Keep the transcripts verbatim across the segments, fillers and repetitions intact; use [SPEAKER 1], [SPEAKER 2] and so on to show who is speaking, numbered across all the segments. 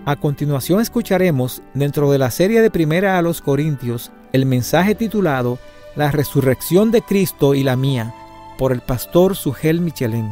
[SPEAKER 1] A continuación escucharemos, dentro de la serie de Primera a los Corintios, el mensaje titulado La resurrección de Cristo y la mía, por el pastor Sugel Michelén.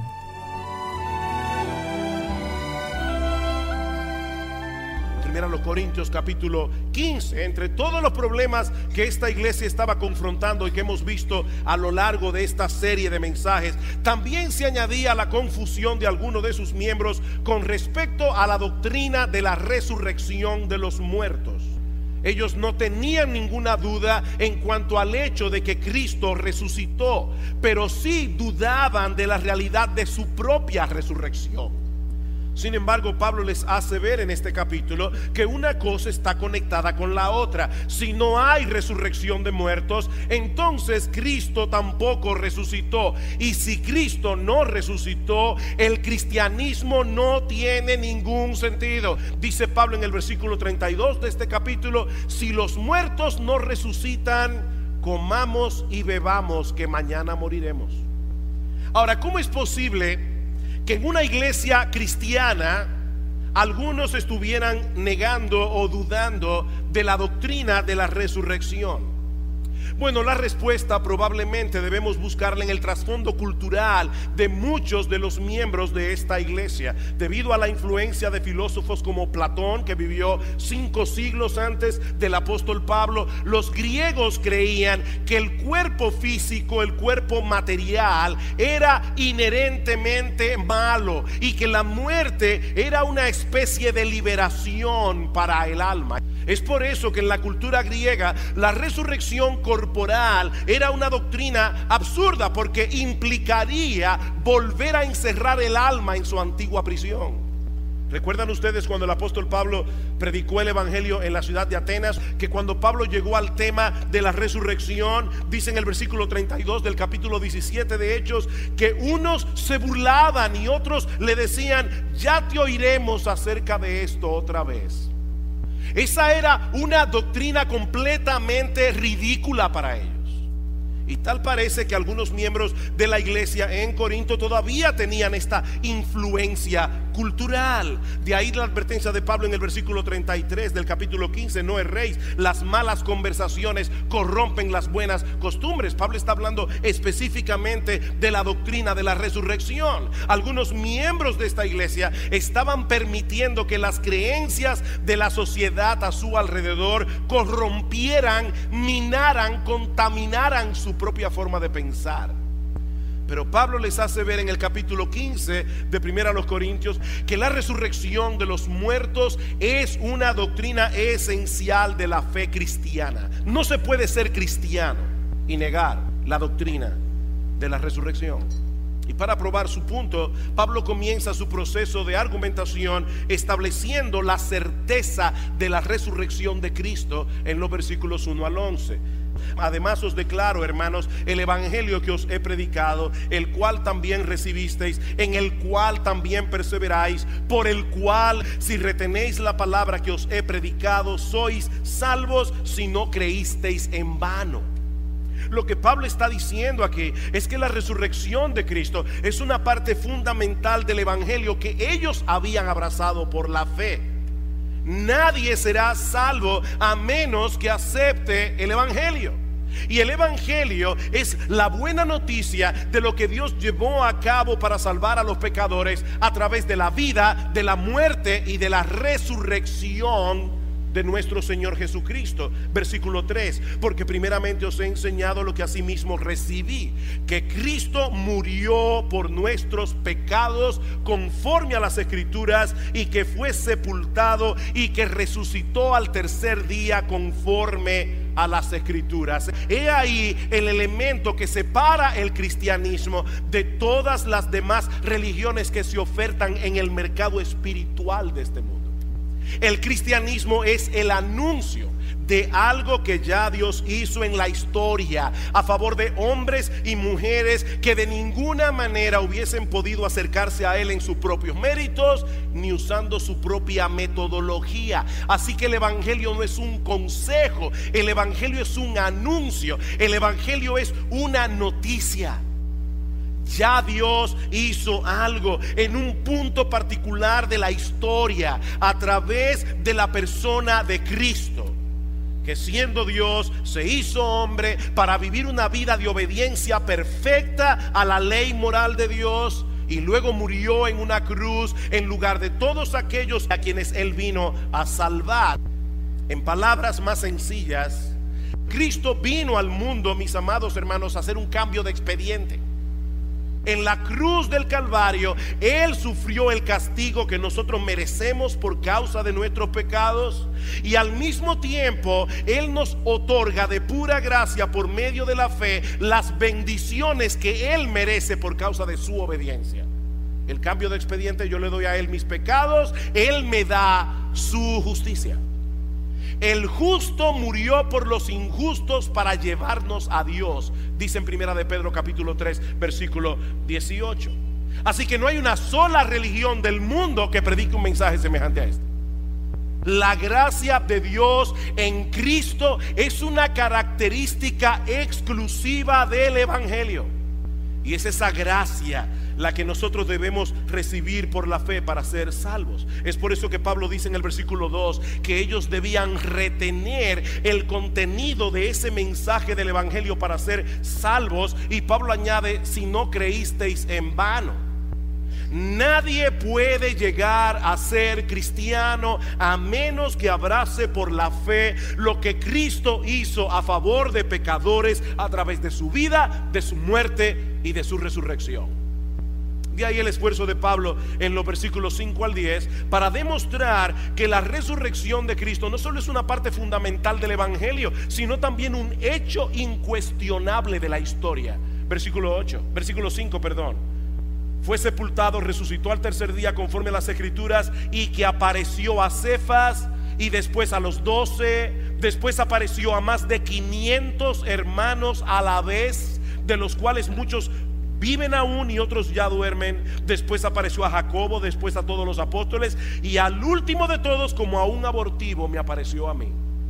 [SPEAKER 2] Primera a los Corintios capítulo quince. Entre todos los problemas que esta iglesia estaba confrontando y que hemos visto a lo largo de esta serie de mensajes, también se añadía la confusión de algunos de sus miembros con respecto a la doctrina de la resurrección de los muertos. Ellos no tenían ninguna duda en cuanto al hecho de que Cristo resucitó, pero sí dudaban de la realidad de su propia resurrección. Sin embargo, Pablo les hace ver en este capítulo que una cosa está conectada con la otra. Si no hay resurrección de muertos, entonces Cristo tampoco resucitó. Y si Cristo no resucitó, el cristianismo no tiene ningún sentido. Dice Pablo en el versículo treinta y dos de este capítulo: si los muertos no resucitan, comamos y bebamos, que mañana moriremos. Ahora, ¿cómo es posible que en una iglesia cristiana algunos estuvieran negando o dudando de la doctrina de la resurrección? Bueno, la respuesta probablemente debemos buscarla en el trasfondo cultural de muchos de los miembros de esta iglesia, debido a la influencia de filósofos como Platón, que vivió cinco siglos antes del apóstol Pablo. Los griegos creían que el cuerpo físico, el cuerpo material, era inherentemente malo y que la muerte era una especie de liberación para el alma. Es por eso que en la cultura griega la resurrección corporal era una doctrina absurda, porque implicaría volver a encerrar el alma en su antigua prisión. ¿Recuerdan ustedes cuando el apóstol Pablo predicó el evangelio en la ciudad de Atenas? Que cuando Pablo llegó al tema de la resurrección, dice en el versículo treinta y dos del capítulo diecisiete de Hechos, que unos se burlaban y otros le decían: ya te oiremos acerca de esto otra vez. Esa era una doctrina completamente ridícula para ellos. Y tal parece que algunos miembros de la iglesia en Corinto todavía tenían esta influencia cultural. De ahí la advertencia de Pablo en el versículo treinta y tres del capítulo quince: no erréis, las malas conversaciones corrompen las buenas costumbres. Pablo está hablando específicamente de la doctrina de la resurrección. Algunos miembros de esta iglesia estaban permitiendo que las creencias de la sociedad a su alrededor corrompieran, minaran, contaminaran su propia forma de pensar. Pero Pablo les hace ver en el capítulo quince de Primera a los Corintios que la resurrección de los muertos es una doctrina esencial de la fe cristiana. No se puede ser cristiano y negar la doctrina de la resurrección. Y para probar su punto, Pablo comienza su proceso de argumentación estableciendo la certeza de la resurrección de Cristo en los versículos uno al once. Además os declaro, hermanos, el evangelio que os he predicado, el cual también recibisteis, en el cual también perseveráis, por el cual, si retenéis la palabra que os he predicado, sois salvos, si no creísteis en vano. Lo que Pablo está diciendo aquí es que la resurrección de Cristo es una parte fundamental del evangelio que ellos habían abrazado por la fe. Nadie será salvo a menos que acepte el evangelio. Y el evangelio es la buena noticia de lo que Dios llevó a cabo para salvar a los pecadores a través de la vida, de la muerte y de la resurrección de nuestro Señor Jesucristo. Versículo tres: porque primeramente os he enseñado lo que asimismo recibí, que Cristo murió por nuestros pecados conforme a las Escrituras, y que fue sepultado y que resucitó al tercer día conforme a las Escrituras. He ahí el elemento que separa el cristianismo de todas las demás religiones que se ofertan en el mercado espiritual de este mundo. El cristianismo es el anuncio de algo que ya Dios hizo en la historia a favor de hombres y mujeres que de ninguna manera hubiesen podido acercarse a Él en sus propios méritos ni usando su propia metodología. Así que el evangelio no es un consejo, el evangelio es un anuncio, el evangelio es una noticia. Ya Dios hizo algo en un punto particular de la historia a través de la persona de Cristo, que siendo Dios se hizo hombre para vivir una vida de obediencia perfecta a la ley moral de Dios, y luego murió en una cruz en lugar de todos aquellos a quienes Él vino a salvar. En palabras más sencillas, Cristo vino al mundo, mis amados hermanos, a hacer un cambio de expediente. En la cruz del Calvario, Él sufrió el castigo que nosotros merecemos por causa de nuestros pecados, y al mismo tiempo Él nos otorga de pura gracia, por medio de la fe, las bendiciones que Él merece por causa de su obediencia. El cambio de expediente: yo le doy a Él mis pecados, Él me da su justicia. El justo murió por los injustos para llevarnos a Dios, dice en primera de Pedro capítulo tres versículo dieciocho. Así que no hay una sola religión del mundo que predique un mensaje semejante a este. La gracia de Dios en Cristo es una característica exclusiva del Evangelio, y es esa gracia la que nosotros debemos recibir por la fe para ser salvos. Es por eso que Pablo dice en el versículo dos que ellos debían retener el contenido de ese mensaje del Evangelio para ser salvos. Y Pablo añade: si no creísteis en vano. Nadie puede llegar a ser cristiano a menos que abrace por la fe lo que Cristo hizo a favor de pecadores a través de su vida, de su muerte y de su resurrección. De ahí el esfuerzo de Pablo en los versículos cinco al diez para demostrar que la resurrección de Cristo no solo es una parte fundamental del Evangelio, sino también un hecho incuestionable de la historia. Versículo ocho, versículo cinco, perdón. Fue sepultado, resucitó al tercer día conforme a las Escrituras, y que apareció a Cefas y después a los doce. Después apareció a más de quinientos hermanos a la vez, de los cuales muchos viven aún y otros ya duermen. Después apareció a Jacobo, después a todos los apóstoles, y al último de todos, como a un abortivo, me apareció a mí.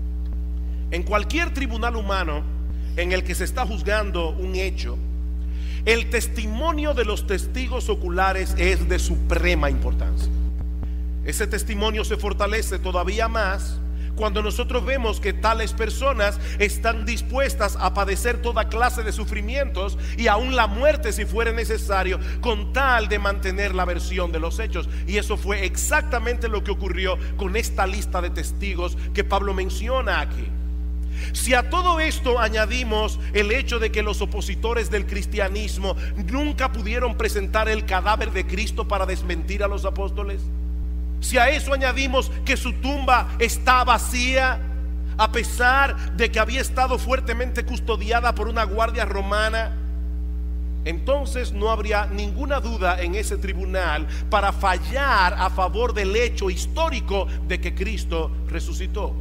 [SPEAKER 2] En cualquier tribunal humano en el que se está juzgando un hecho, el testimonio de los testigos oculares es de suprema importancia. Ese testimonio se fortalece todavía más cuando nosotros vemos que tales personas están dispuestas a padecer toda clase de sufrimientos y aún la muerte si fuera necesario, con tal de mantener la versión de los hechos. Y eso fue exactamente lo que ocurrió con esta lista de testigos que Pablo menciona aquí. Si a todo esto añadimos el hecho de que los opositores del cristianismo nunca pudieron presentar el cadáver de Cristo para desmentir a los apóstoles, si a eso añadimos que su tumba está vacía, a pesar de que había estado fuertemente custodiada por una guardia romana, entonces no habría ninguna duda en ese tribunal para fallar a favor del hecho histórico de que Cristo resucitó.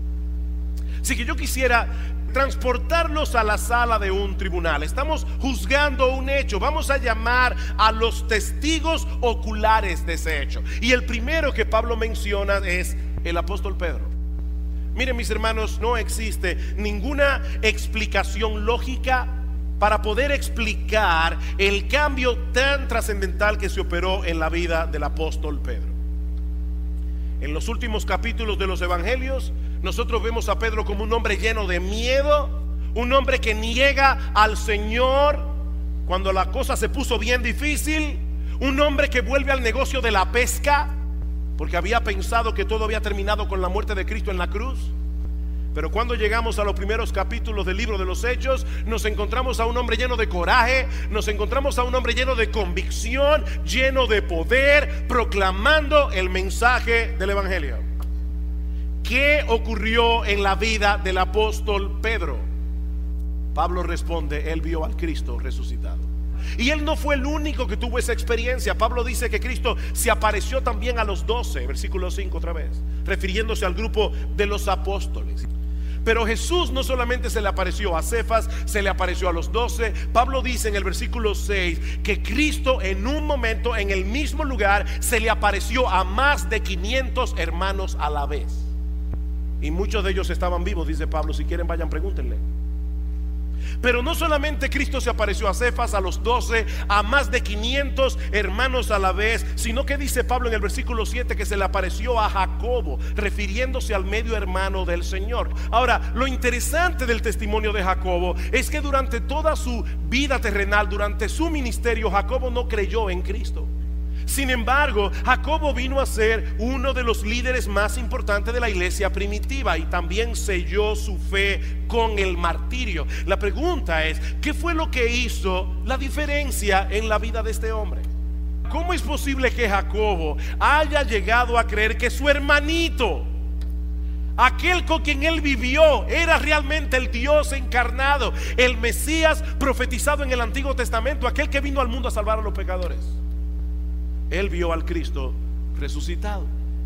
[SPEAKER 2] Así que yo quisiera transportarlos a la sala de un tribunal. Estamos juzgando un hecho. Vamos a llamar a los testigos oculares de ese hecho. Y el primero que Pablo menciona es el apóstol Pedro. Miren, mis hermanos, no existe ninguna explicación lógica para poder explicar el cambio tan trascendental que se operó en la vida del apóstol Pedro. En los últimos capítulos de los evangelios, nosotros vemos a Pedro como un hombre lleno de miedo, un hombre que niega al Señor cuando la cosa se puso bien difícil, un hombre que vuelve al negocio de la pesca porque había pensado que todo había terminado con la muerte de Cristo en la cruz. Pero cuando llegamos a los primeros capítulos del libro de los Hechos, nos encontramos a un hombre lleno de coraje, nos encontramos a un hombre lleno de convicción, lleno de poder, proclamando el mensaje del evangelio. ¿Qué ocurrió en la vida del apóstol Pedro? Pablo responde: él vio al Cristo resucitado. Y él no fue el único que tuvo esa experiencia. Pablo dice que Cristo se apareció también a los doce, versículo cinco otra vez, refiriéndose al grupo de los apóstoles. Pero Jesús no solamente se le apareció a Cefas, se le apareció a los doce. Pablo dice en el versículo seis que Cristo en un momento, en el mismo lugar, se le apareció a más de quinientos hermanos a la vez. Y muchos de ellos estaban vivos, dice Pablo. Si quieren vayan, pregúntenle. Pero no solamente Cristo se apareció a Cefas, a los doce, a más de quinientos hermanos a la vez, sino que dice Pablo en el versículo siete que se le apareció a Jacobo, refiriéndose al medio hermano del Señor. Ahora, lo interesante del testimonio de Jacobo es que durante toda su vida terrenal, durante su ministerio, Jacobo no creyó en Cristo. Sin embargo, Jacobo vino a ser uno de los líderes más importantes de la iglesia primitiva y también selló su fe con el martirio. La pregunta es, ¿qué fue lo que hizo la diferencia en la vida de este hombre? ¿Cómo es posible que Jacobo haya llegado a creer que su hermanito, aquel con quien él vivió, era realmente el Dios encarnado, el Mesías profetizado en el Antiguo Testamento, aquel que vino al mundo a salvar a los pecadores? Él vio al Cristo resucitado.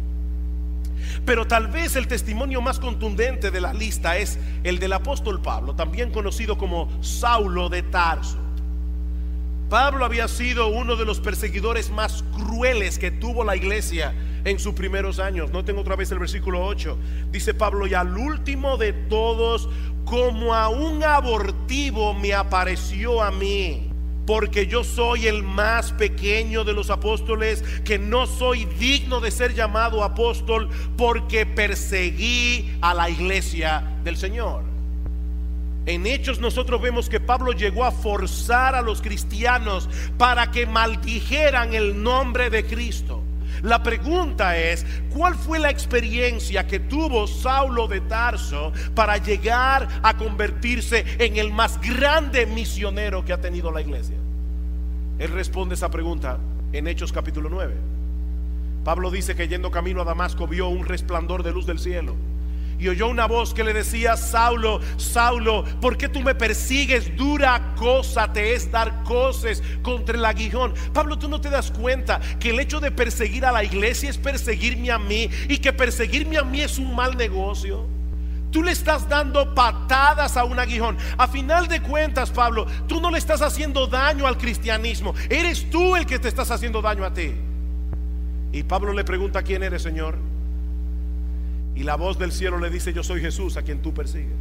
[SPEAKER 2] Pero tal vez el testimonio más contundente de la lista es el del apóstol Pablo, también conocido como Saulo de Tarso. Pablo había sido uno de los perseguidores más crueles que tuvo la iglesia en sus primeros años. Noten otra vez el versículo ocho. Dice Pablo: y al último de todos, como a un abortivo me apareció a mí, porque yo soy el más pequeño de los apóstoles, que no soy digno de ser llamado apóstol, porque perseguí a la iglesia del Señor. En Hechos nosotros vemos que Pablo llegó a forzar a los cristianos para que maldijeran el nombre de Cristo. La pregunta es, ¿cuál fue la experiencia que tuvo Saulo de Tarso para llegar a convertirse en el más grande misionero que ha tenido la iglesia? Él responde esa pregunta en Hechos capítulo nueve. Pablo dice que yendo camino a Damasco vio un resplandor de luz del cielo y oyó una voz que le decía: Saulo, Saulo, ¿por qué tú me persigues? Dura cosa te es dar coces contra el aguijón. Pablo, ¿tú no te das cuenta que el hecho de perseguir a la iglesia es perseguirme a mí, y que perseguirme a mí es un mal negocio? Tú le estás dando patadas a un aguijón. A final de cuentas, Pablo, tú no le estás haciendo daño al cristianismo, eres tú el que te estás haciendo daño a ti. Y Pablo le pregunta: ¿quién eres, Señor? Y la voz del cielo le dice: yo soy Jesús a quien tú persigues.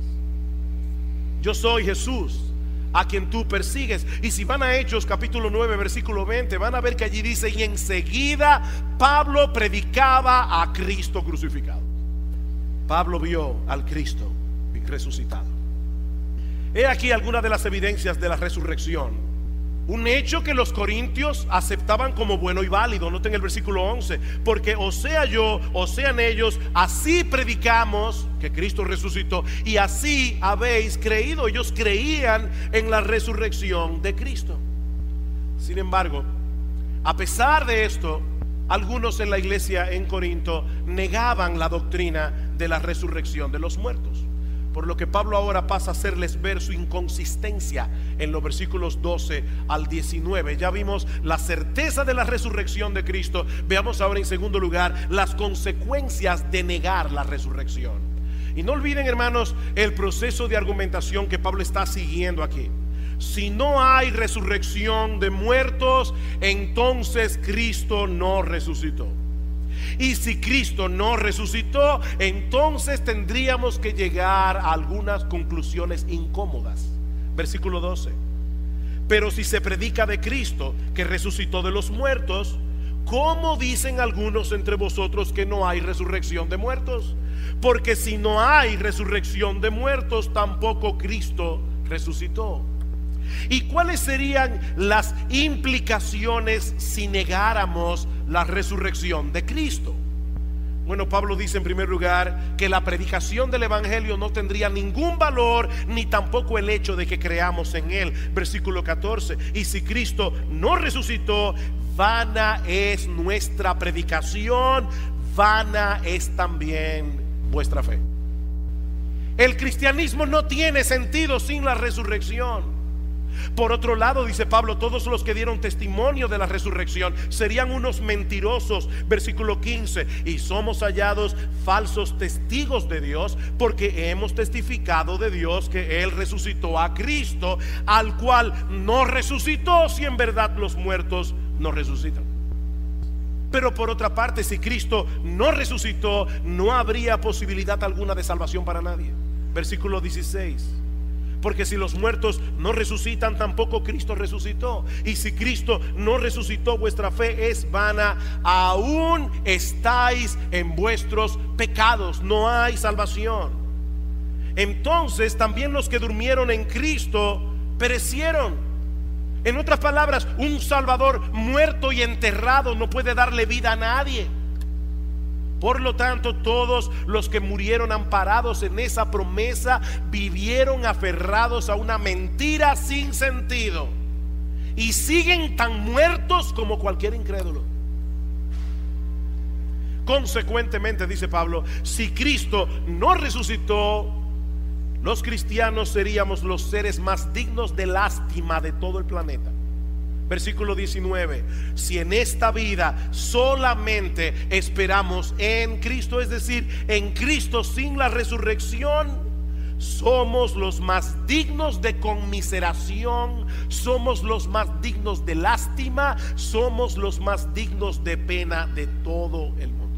[SPEAKER 2] Yo soy Jesús a quien tú persigues. Y si van a Hechos capítulo nueve versículo veinte, van a ver que allí dice: y enseguida Pablo predicaba a Cristo crucificado. Pablo vio al Cristo resucitado. He aquí algunas de las evidencias de la resurrección. Un hecho que los corintios aceptaban como bueno y válido. Noten el versículo once: porque o sea yo, o sean ellos, así predicamos que Cristo resucitó, y así habéis creído. Ellos creían en la resurrección de Cristo. Sin embargo, a pesar de esto, algunos en la iglesia en Corinto negaban la doctrina de la resurrección de los muertos, por lo que Pablo ahora pasa a hacerles ver su inconsistencia en los versículos doce al diecinueve. Ya vimos la certeza de la resurrección de Cristo. Veamos ahora en segundo lugar las consecuencias de negar la resurrección. Y no olviden, hermanos, el proceso de argumentación que Pablo está siguiendo aquí. Si no hay resurrección de muertos, entonces Cristo no resucitó. Y si Cristo no resucitó, entonces tendríamos que llegar a algunas conclusiones incómodas. Versículo doce: pero si se predica de Cristo que resucitó de los muertos, ¿cómo dicen algunos entre vosotros que no hay resurrección de muertos? Porque si no hay resurrección de muertos, tampoco Cristo resucitó. ¿Y cuáles serían las implicaciones si negáramos la resurrección de Cristo? Bueno, Pablo dice en primer lugar que la predicación del evangelio no tendría ningún valor, ni tampoco el hecho de que creamos en él. Versículo catorce: y si Cristo no resucitó, vana es nuestra predicación, vana es también vuestra fe. El cristianismo no tiene sentido sin la resurrección. Por otro lado, dice Pablo, todos los que dieron testimonio de la resurrección serían unos mentirosos. Versículo quince: y somos hallados falsos testigos de Dios, porque hemos testificado de Dios que Él resucitó a Cristo, al cual no resucitó, si en verdad los muertos no resucitan. Pero por otra parte, si Cristo no resucitó, no habría posibilidad alguna de salvación para nadie. Versículo dieciséis: Porque si los muertos no resucitan, tampoco Cristo resucitó. Y si Cristo no resucitó, vuestra fe es vana. Aún estáis en vuestros pecados, no hay salvación. Entonces también los que durmieron en Cristo perecieron. En otras palabras, un Salvador muerto y enterrado no puede darle vida a nadie. Por lo tanto, todos los que murieron amparados en esa promesa vivieron aferrados a una mentira sin sentido y siguen tan muertos como cualquier incrédulo. Consecuentemente, dice Pablo, si Cristo no resucitó, los cristianos seríamos los seres más dignos de lástima de todo el planeta. Versículo diecinueve: si en esta vida solamente esperamos en Cristo, es decir, en Cristo sin la resurrección, somos los más dignos de conmiseración, somos los más dignos de lástima, somos los más dignos de pena de todo el mundo.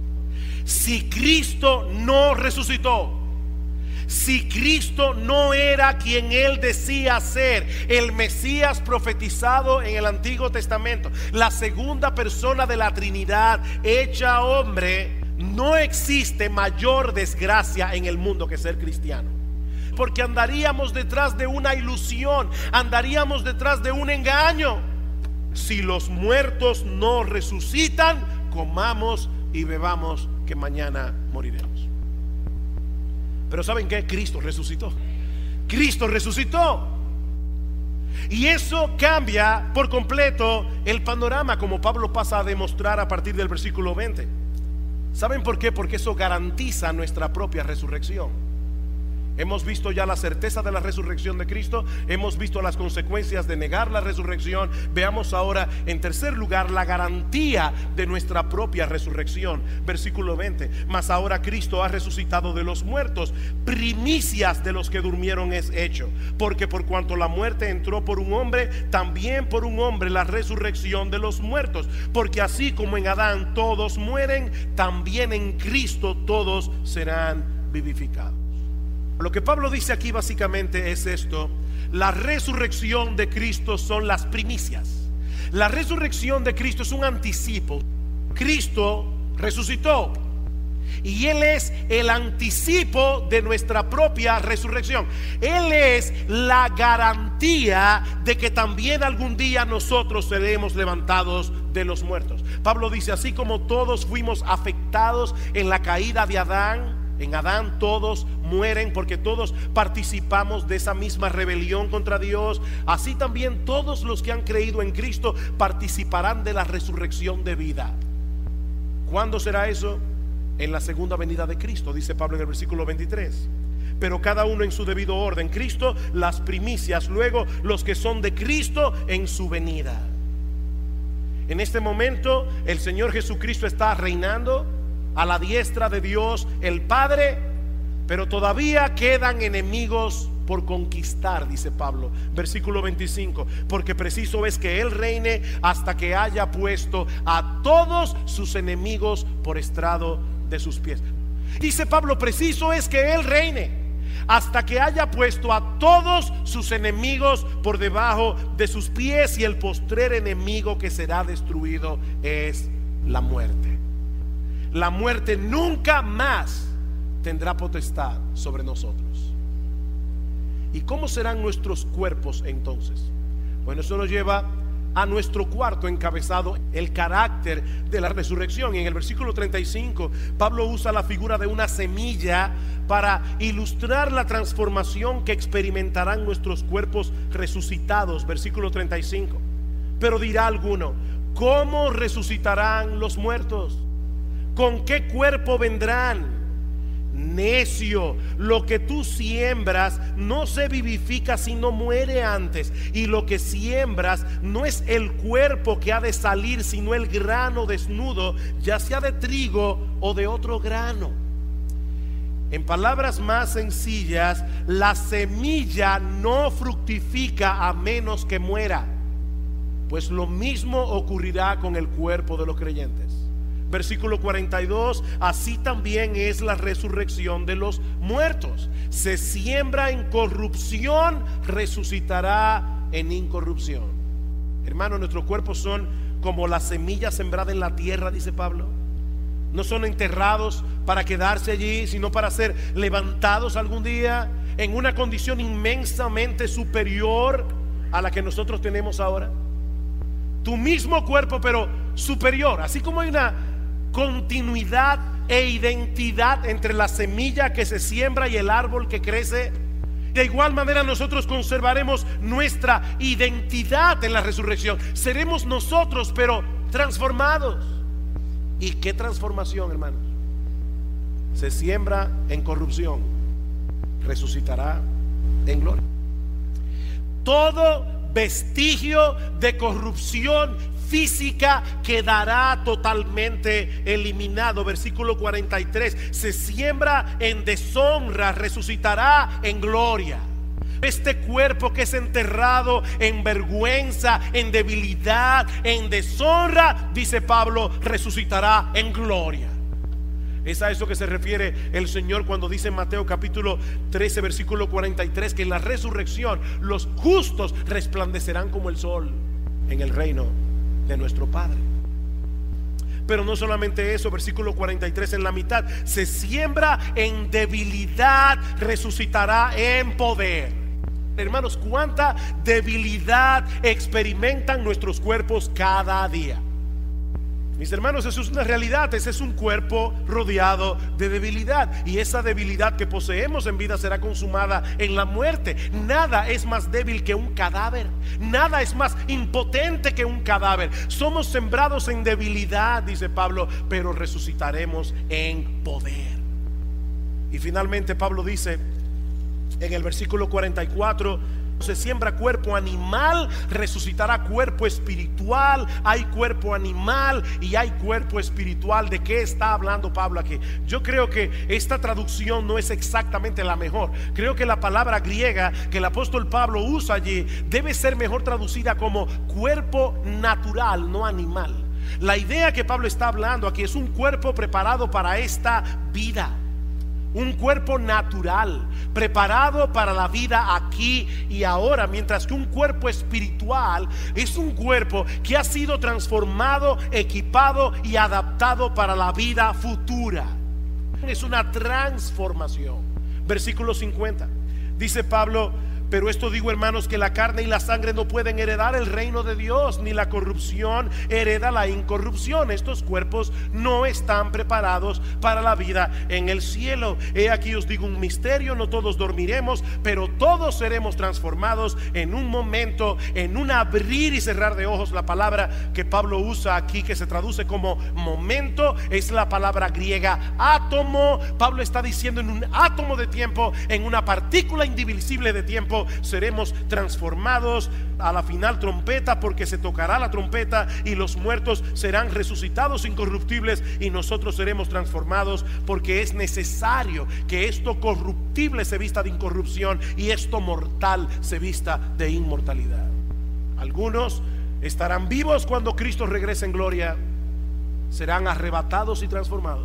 [SPEAKER 2] Si Cristo no resucitó, si Cristo no era quien Él decía ser, el Mesías profetizado en el Antiguo Testamento, la segunda persona de la Trinidad hecha hombre, no existe mayor desgracia en el mundo que ser cristiano. Porque andaríamos detrás de una ilusión, andaríamos detrás de un engaño. Si los muertos no resucitan, comamos y bebamos, que mañana moriremos. Pero ¿saben qué? Cristo resucitó. Cristo resucitó. Y eso cambia por completo el panorama, como Pablo pasa a demostrar a partir del versículo veinte. ¿Saben por qué? Porque eso garantiza nuestra propia resurrección. Hemos visto ya la certeza de la resurrección de Cristo, hemos visto las consecuencias de negar la resurrección. Veamos ahora, en tercer lugar, la garantía de nuestra propia resurrección. Versículo veinte: mas ahora Cristo ha resucitado de los muertos, primicias de los que durmieron es hecho. Porque por cuanto la muerte entró por un hombre, también por un hombre la resurrección de los muertos. Porque así como en Adán todos mueren, también en Cristo todos serán vivificados. Lo que Pablo dice aquí básicamente es esto: la resurrección de Cristo son las primicias. La resurrección de Cristo es un anticipo. Cristo resucitó y Él es el anticipo de nuestra propia resurrección. Él es la garantía de que también algún día nosotros seremos levantados de los muertos. Pablo dice: así como todos fuimos afectados en la caída de Adán, en Adán todos mueren porque todos participamos de esa misma rebelión contra Dios, así también todos los que han creído en Cristo participarán de la resurrección de vida. ¿Cuándo será eso? En la segunda venida de Cristo, dice Pablo en el versículo veintitrés. Pero cada uno en su debido orden: Cristo las primicias, luego los que son de Cristo en su venida. En este momento el Señor Jesucristo está reinando a la diestra de Dios el Padre, pero todavía quedan enemigos por conquistar, dice Pablo, versículo veinticinco: porque preciso es que Él reine hasta que haya puesto a todos sus enemigos por estrado de sus pies. Dice Pablo: preciso es que Él reine hasta que haya puesto a todos sus enemigos por debajo de sus pies, y el postrer enemigo que será destruido es la muerte. La muerte nunca más tendrá potestad sobre nosotros. ¿Y cómo serán nuestros cuerpos entonces? Bueno, eso nos lleva a nuestro cuarto encabezado: el carácter de la resurrección. Y en el versículo treinta y cinco, Pablo usa la figura de una semilla para ilustrar la transformación que experimentarán nuestros cuerpos resucitados. Versículo treinta y cinco: pero dirá alguno: ¿cómo resucitarán los muertos? ¿Con qué cuerpo vendrán? Necio, lo que tú siembras no se vivifica si no muere antes, y lo que siembras no es el cuerpo que ha de salir, sino el grano desnudo, ya sea de trigo o de otro grano. En palabras más sencillas, la semilla no fructifica a menos que muera. Pues lo mismo ocurrirá con el cuerpo de los creyentes. versículo cuarenta y dos, así también es la resurrección de los muertos. Se siembra en corrupción, resucitará en incorrupción. Hermano, nuestros cuerpos son como la semilla sembrada en la tierra, dice Pablo. No son enterrados para quedarse allí, sino para ser levantados algún día en una condición inmensamente superior a la que nosotros tenemos ahora. Tu mismo cuerpo, pero superior. Así como hay una continuidad e identidad entre la semilla que se siembra y el árbol que crece, de igual manera nosotros conservaremos nuestra identidad en la resurrección. Seremos nosotros, pero transformados. ¿Y qué transformación, hermanos? Se siembra en corrupción, resucitará en gloria. Todo vestigio de corrupción física quedará totalmente eliminado. Versículo cuarenta y tres, se siembra en deshonra, resucitará en gloria. Este cuerpo que es enterrado en vergüenza, en debilidad, en deshonra, dice Pablo, resucitará en gloria. Es a eso que se refiere el Señor cuando dice en Mateo capítulo trece versículo cuarenta y tres que en la resurrección los justos resplandecerán como el sol en el reino de nuestro Padre. Pero no solamente eso, versículo cuarenta y tres en la mitad, se siembra en debilidad, resucitará en poder. Hermanos, cuánta debilidad experimentan nuestros cuerpos cada día. Mis hermanos, eso es una realidad. Ese es un cuerpo rodeado de debilidad, y esa debilidad que poseemos en vida será consumada en la muerte. Nada es más débil que un cadáver. Nada es más impotente que un cadáver. Somos sembrados en debilidad, dice Pablo, pero resucitaremos en poder. Y finalmente Pablo dice en el versículo cuarenta y cuatro, se siembra cuerpo animal, resucitará cuerpo espiritual. Hay cuerpo animal y hay cuerpo espiritual. ¿De qué está hablando Pablo aquí? Yo creo que esta traducción no es exactamente la mejor. Creo que la palabra griega que el apóstol Pablo usa allí debe ser mejor traducida como cuerpo natural, no animal. La idea que Pablo está hablando aquí es un cuerpo preparado para esta vida. Un cuerpo natural, preparado para la vida aquí y ahora, mientras que un cuerpo espiritual es un cuerpo que ha sido transformado, equipado y adaptado para la vida futura. Es una transformación. Versículo cincuenta, dice Pablo: pero esto digo, hermanos, que la carne y la sangre no pueden heredar el reino de Dios, ni la corrupción hereda la incorrupción. Estos cuerpos no están preparados para la vida en el cielo. He aquí os digo un misterio: no todos dormiremos, pero todos seremos transformados en un momento, en un abrir y cerrar de ojos. La palabra que Pablo usa aquí, que se traduce como momento, es la palabra griega átomo. Pablo está diciendo: en un átomo de tiempo, en una partícula indivisible de tiempo, seremos transformados a la final trompeta, porque se tocará la trompeta y los muertos serán resucitados incorruptibles, y nosotros seremos transformados, porque es necesario que esto corruptible se vista de incorrupción y esto mortal se vista de inmortalidad. Algunos estarán vivos cuando Cristo regrese en gloria, serán arrebatados y transformados.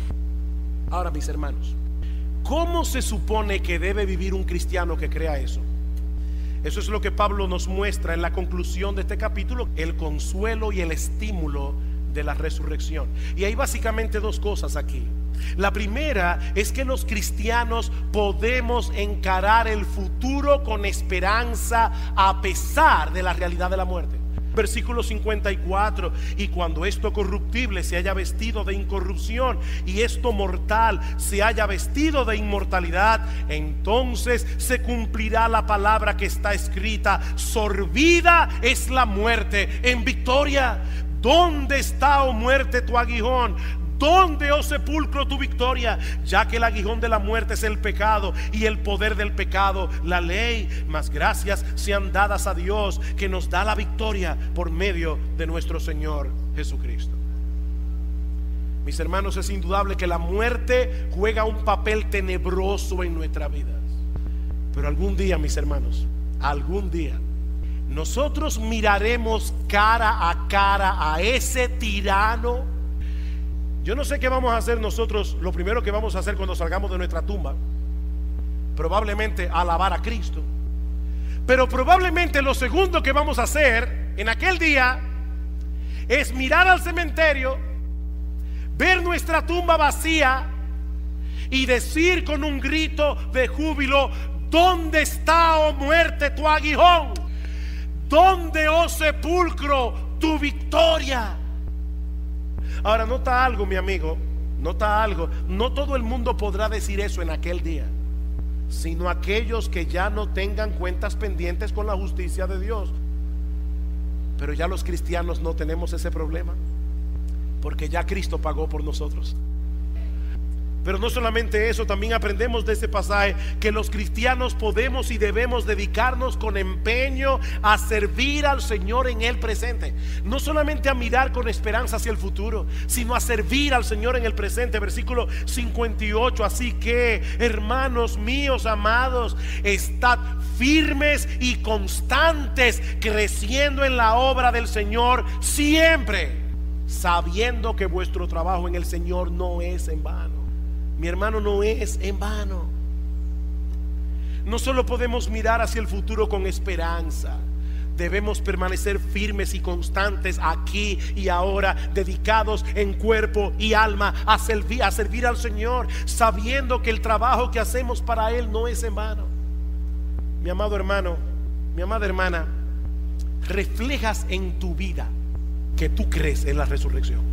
[SPEAKER 2] Ahora, mis hermanos, ¿cómo se supone que debe vivir un cristiano que crea eso? Eso es lo que Pablo nos muestra en la conclusión de este capítulo: el consuelo y el estímulo de la resurrección. Y hay básicamente dos cosas aquí. La primera es que los cristianos podemos encarar el futuro con esperanza a pesar de la realidad de la muerte. Versículo cincuenta y cuatro: y cuando esto corruptible se haya vestido de incorrupción y esto mortal se haya vestido de inmortalidad, entonces se cumplirá la palabra que está escrita: sorbida es la muerte en victoria. ¿Dónde está, oh muerte, tu aguijón? ¿Dónde, oh sepulcro, tu victoria? Ya que el aguijón de la muerte es el pecado, y el poder del pecado la ley. Mas gracias sean dadas a Dios, que nos da la victoria por medio de nuestro Señor Jesucristo. Mis hermanos, es indudable que la muerte juega un papel tenebroso en nuestras vidas. Pero algún día, mis hermanos, algún día nosotros miraremos cara a cara a ese tirano Yo no sé qué vamos a hacer nosotros. Lo primero que vamos a hacer cuando salgamos de nuestra tumba, probablemente alabar a Cristo. Pero probablemente lo segundo que vamos a hacer en aquel día es mirar al cementerio, ver nuestra tumba vacía y decir con un grito de júbilo: ¿dónde está, oh muerte, tu aguijón? ¿Dónde, oh sepulcro, tu victoria? Ahora nota algo, mi amigo, nota algo. No todo el mundo podrá decir eso en aquel día, sino aquellos que ya no tengan cuentas pendientes con la justicia de Dios. Pero ya los cristianos no tenemos ese problema, porque ya Cristo pagó por nosotros. Pero no solamente eso, también aprendemos de ese pasaje que los cristianos podemos y debemos dedicarnos con empeño a servir al Señor en el presente. No solamente a mirar con esperanza hacia el futuro, sino a servir al Señor en el presente. Versículo cincuenta y ocho: así que, hermanos míos amados, estad firmes y constantes, creciendo en la obra del Señor siempre, sabiendo que vuestro trabajo en el Señor no es en vano. Mi hermano, no es en vano. No solo podemos mirar hacia el futuro con esperanza, debemos permanecer firmes y constantes aquí y ahora, dedicados en cuerpo y alma a servir, a servir al Señor, sabiendo que el trabajo que hacemos para Él no es en vano. Mi amado hermano, mi amada hermana, reflejas en tu vida que tú crees en la resurrección.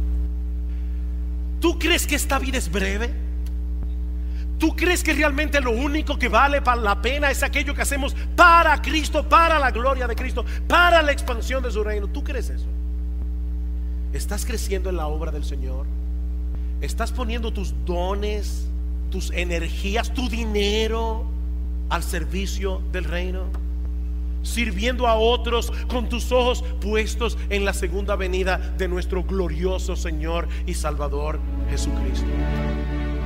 [SPEAKER 2] ¿Tú crees que esta vida es breve? ¿Tú crees que realmente lo único que vale para la pena es aquello que hacemos para Cristo, para la gloria de Cristo, para la expansión de su reino? ¿Tú crees eso? ¿Estás creciendo en la obra del Señor? ¿Estás poniendo tus dones, tus energías, tu dinero al servicio del reino? Sirviendo a otros con tus ojos puestos en la segunda venida de nuestro glorioso Señor y Salvador Jesucristo.